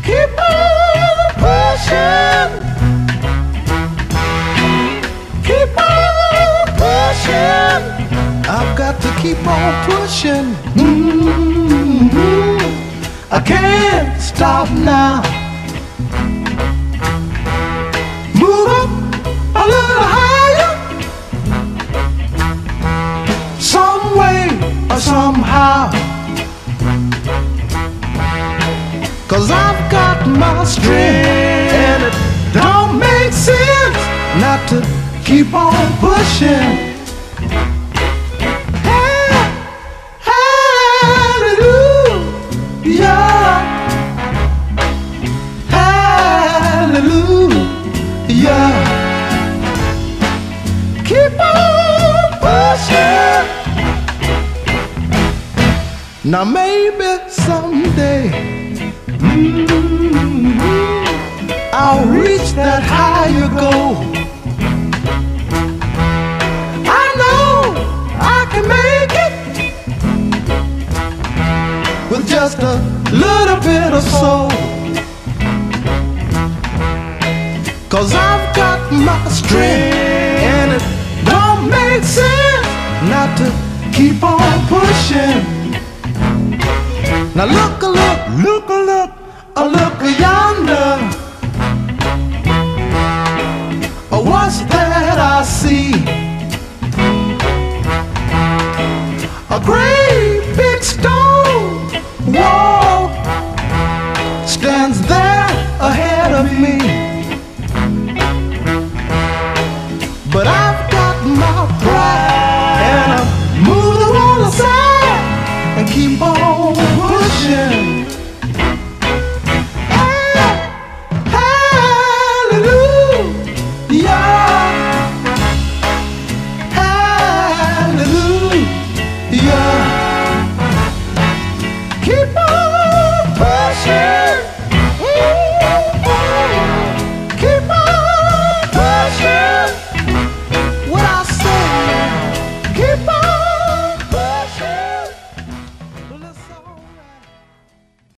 keep on pushing, keep on pushing. I've got to keep on pushing. I can't stop now. Move up a little higher, some way or somehow. 'Cause I've got my strength, and it don't make sense not to keep on pushing. Hallelujah, hallelujah. Keep on pushing. Now maybe someday I'll reach that higher goal. I know I can make it with just a little bit of soul. 'Cause I've got my strength, and it don't make sense not to keep on pushing. Now look, look, look, look, look yonder. What's that I see? A great big stone wall stands there ahead of me. But I've got my pride, and I'm moving on aside and keep on pushing. Hallelujah, keep on pushing.